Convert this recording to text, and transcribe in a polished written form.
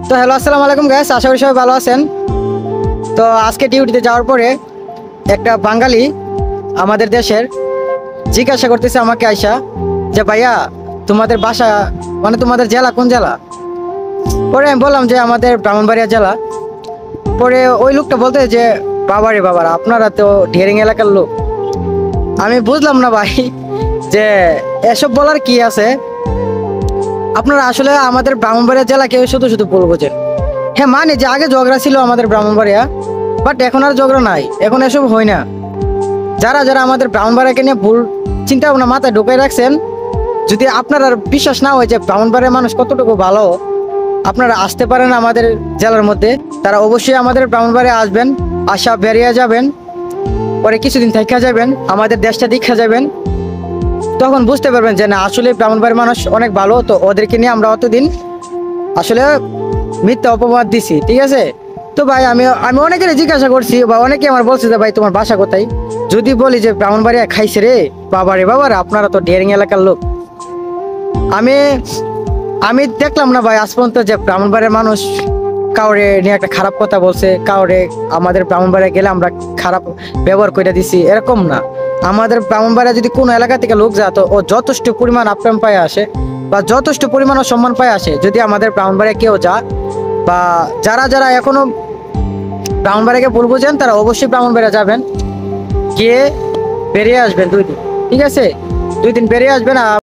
তো হ্যালো, আসসালামু আলাইকুম গাইস, আশা করি সবাই ভালো আছেন। তো আজকে ডিউটিতে যাওয়ার পরে একটা বাঙালি আমাদের দেশের জিজ্ঞাসা করতেছে আমাকে আয়সা যে ভাইয়া তোমাদের বাসা মানে তোমাদের জেলা কোন জেলা। পরে আমি বললাম যে আমাদের ব্রাহ্মণবাড়িয়া জেলা। পরে ওই লোকটা বলতে যে বাবারে বাবার আপনারা তো ঢেরিং এলাকার লোক। আমি বুঝলাম না ভাই যে এসব বলার কি আছে। আপনারা আসলে আমাদের ব্রাহ্মণবাড়িয়া জেলাকে শুধু শুধু ভুল বোঝেন। হ্যাঁ মানে যে আগে ঝগড়া ছিল আমাদের ব্রাহ্মণবাড়িয়া, বাট এখন আর ঝগড়া নাই, এখন এসব হয় না। যারা যারা আমাদের ব্রাহ্মণবাড়িয়াকে নিয়ে ভুল চিন্তা ভাবনা মাথায় ঢুকে রাখছেন, যদি আপনার আর বিশ্বাস না হয় যে ব্রাহ্মণবাড়িয়ার মানুষ কতটুকু ভালো, আপনারা আসতে পারেন আমাদের জেলার মধ্যে। তারা অবশ্যই আমাদের ব্রাহ্মণবাড়িয়া আসবেন, আসা বেরিয়ে যাবেন, পরে কিছুদিন থেকে যাবেন, আমাদের দেশটা দীক্ষা যাবেন, তখন বুঝতে পারবেন যে না আসলে ব্রাহ্মণবাড়িয়ার মানুষ অনেক ভালো। তো ওদেরকে নিয়ে আমরা অতদিন আসলে মিথ্যা অপবাদ দিছি, ঠিক আছে। তো ভাই আমি আমি অনেকের জিজ্ঞাসা করছি বা অনেকে আমার বলছে যে ভাই তোমার বাসা কোথায়। যদি বলি যে ব্রাহ্মণবাড়িয়া, খাইছে রে বাবারে বাবারে আপনারা তো ডেরিং এলাকার লোক। আমি আমি দেখলাম না ভাই আজ পর্যন্ত যে ব্রাহ্মণবাড়িয়ার মানুষ কাউরে নিয়ে একটা খারাপ কথা বলছে, কাউরে আমাদের ব্রাহ্মণবাড়িয়া গেলে আমরা খারাপ ব্যবহার করে দিছি, এরকম না। আমাদের ব্রাহ্মণবাড়িয়া যদি কোনো এলাকা থেকে লোক যায় তো ও যথেষ্ট পরিমাণ আপ্যায়ন পায় আসে বা যথেষ্ট পরিমাণ ও সম্মান পায় আসে। যদি আমাদের ব্রাহ্মণবাড়িয়া কেউ যা বা যারা যারা এখনো ব্রাহ্মণবাড়িয়াকে ভুল বুঝেন তারা অবশ্যই ব্রাহ্মণবাড়িয়া যাবেন, গিয়ে বেরিয়ে আসবেন 2 দিন, ঠিক আছে। 2 দিন বেরিয়ে আসবেন।